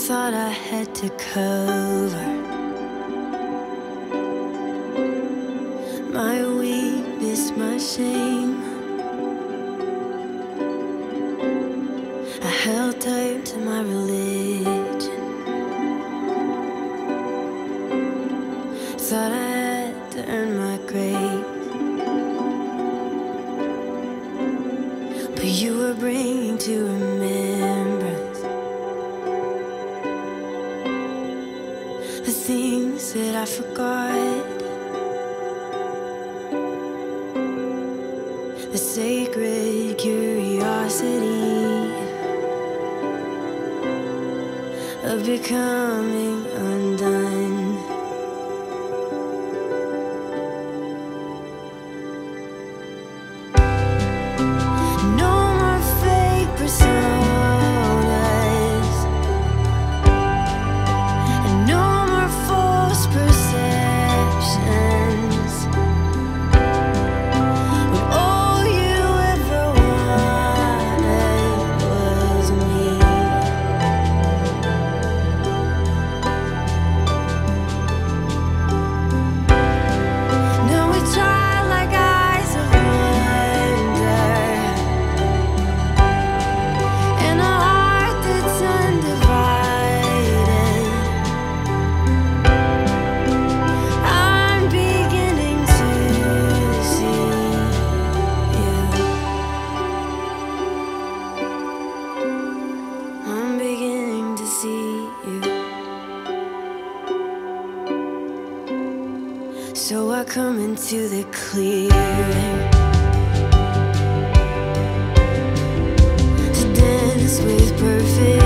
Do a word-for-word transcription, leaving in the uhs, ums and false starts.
thought I had to cover my weakness, my shame. I held tight to my religion, thought I had to earn my grave. But you were bringing to remembrance the things that I forgot, the sacred curiosity of becoming undone. No more fake personas, and no more false perceptions. When all you ever wanted was me. Now we try like eyes of wonder, and a heart that's undivided. I'm beginning to see you. I'm beginning to see you. So I come into the clearing to dance with perfect